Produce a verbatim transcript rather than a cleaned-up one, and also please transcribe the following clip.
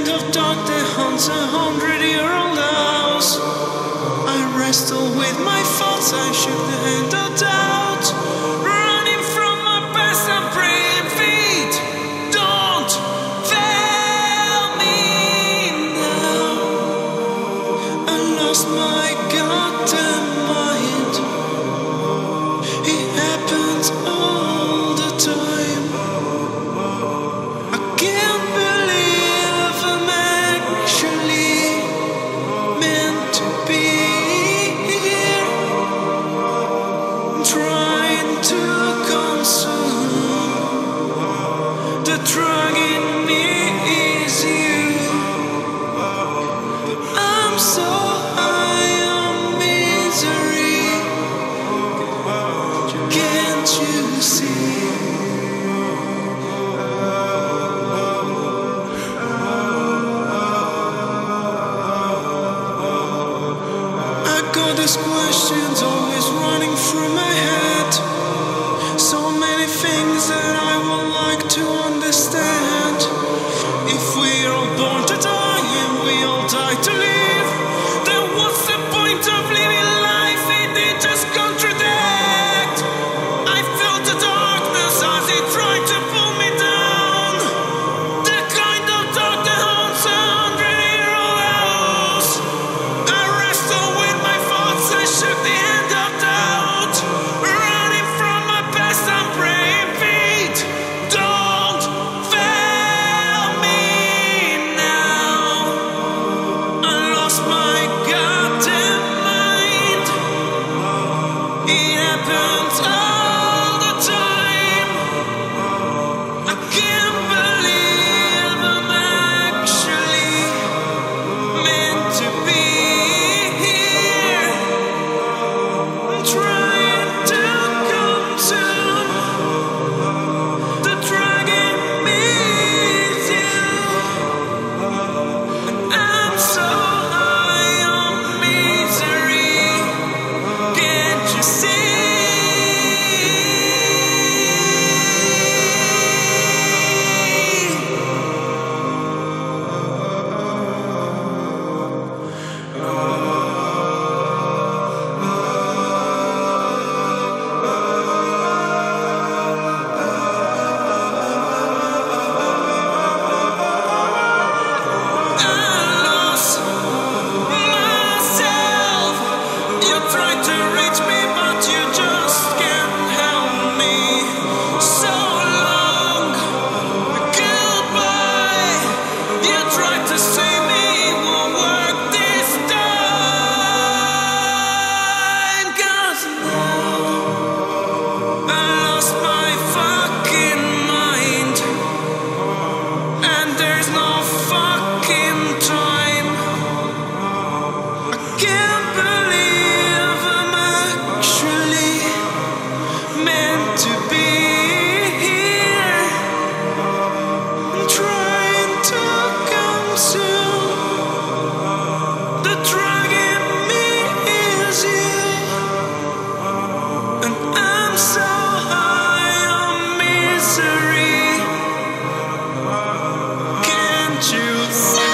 kind of dog that haunts a hundred-year-old house. I wrestle with my thoughts, I shook the hand of doubt. Running from my past and praying feet. Don't fail me now. I lost my goddamn mind. It happens all the time. I can't believe I'm actually meant to be here. I'm trying to consume. The drug in me is you. I'm so high on misery. Can't you see? I got these questions always running through my head. So many things that I would like to understand. If we're all born to die and we all die to live, then what's the point of living life if it just contradict? I felt the darkness as it tried to pull me down. The kind of dark that haunts a hundred-year-old house. I wrestle with my thoughts, I shook the hand of doubt. Running from my past and praying feet. Don't fail me now. I lost my goddamn mind. It happens all the time. I can't believe I'm actually meant to be here. I'm trying to consume. The drug in me is you. I'm so high on misery. Can't you see? I lost myself. You tried to reach me, but you just can't help me. So long, goodbye. You tried to save me, it won't work this time. 'Cause now I lost my fucking mind, and there's no fucking time. I can't believe I'm actually meant to be here. I'm trying to consume. The drug in me is you. And I'm so high on misery. Can't you see?